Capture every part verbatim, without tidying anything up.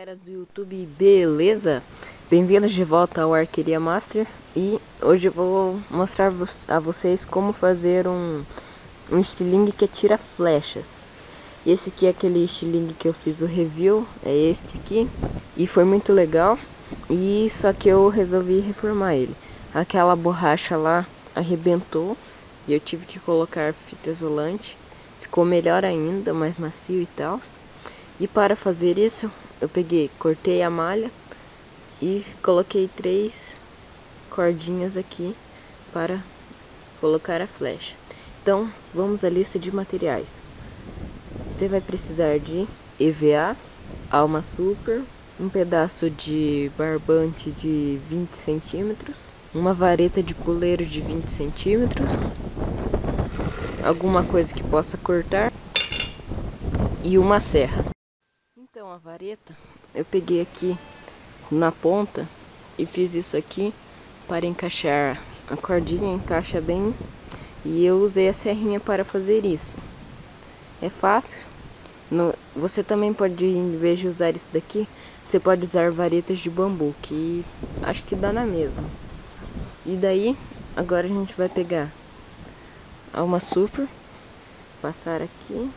galera do YouTube, beleza? Bem-vindos de volta ao Arqueria Master. E hoje eu vou mostrar a vocês como fazer um, um estilingue que atira flechas. Esse aqui é aquele estilingue que eu fiz o review, é este aqui. E foi muito legal, e só que eu resolvi reformar ele. Aquela borracha lá arrebentou e eu tive que colocar fita isolante. Ficou melhor ainda, mais macio e tal. E para fazer isso, eu peguei, cortei a malha e coloquei três cordinhas aqui para colocar a flecha. Então, vamos à lista de materiais. Você vai precisar de E V A, alma super, um pedaço de barbante de vinte centímetros, uma vareta de puleiro de vinte centímetros, alguma coisa que possa cortar e uma serra. Então a vareta eu peguei aqui na ponta e fiz isso aqui para encaixar a cordinha, encaixa bem, e eu usei a serrinha para fazer isso. É fácil. No, você também pode, em vez de usar isso daqui, você pode usar varetas de bambu, que acho que dá na mesma. E daí, agora a gente vai pegar uma super, passar aqui.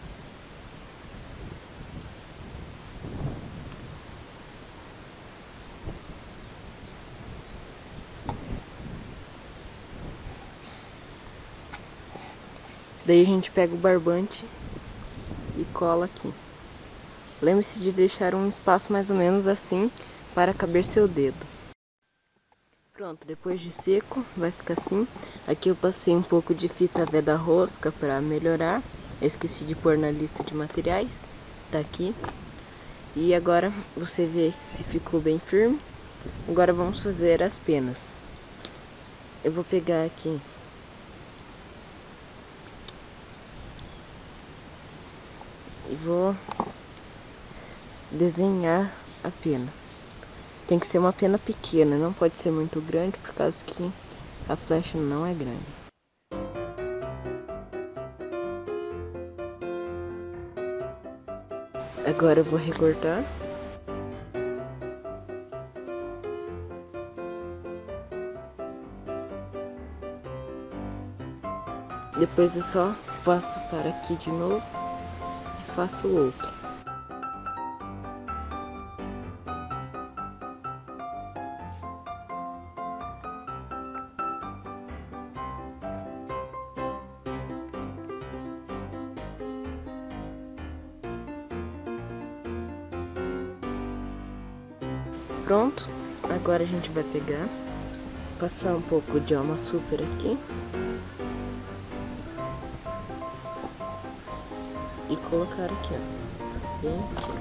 Daí a gente pega o barbante e cola aqui. Lembre-se de deixar um espaço mais ou menos assim para caber seu dedo. Pronto, depois de seco vai ficar assim. Aqui eu passei um pouco de fita veda rosca para melhorar. Eu esqueci de pôr na lista de materiais. Tá aqui. E agora você vê se ficou bem firme. Agora vamos fazer as penas. Eu vou pegar aqui e vou desenhar a pena. Tem que ser uma pena pequena, não pode ser muito grande, por causa que a flecha não é grande. Agora eu vou recortar. Depois eu só passo para aqui de novo e faço o outro. Pronto, agora a gente vai pegar, passar um pouco de alma super aqui e colocar aqui, ó, bem aqui.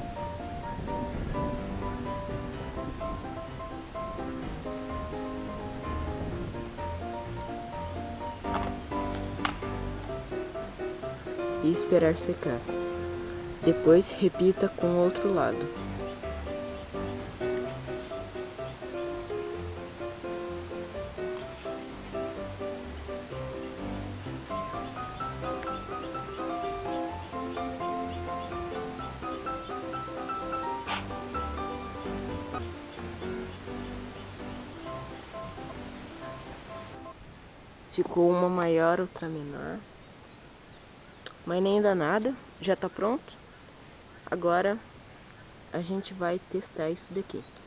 E esperar secar. Depois repita com o outro lado. Ficou uma maior, outra menor. Mas nem dá nada, já tá pronto. Agora a gente vai testar isso daqui.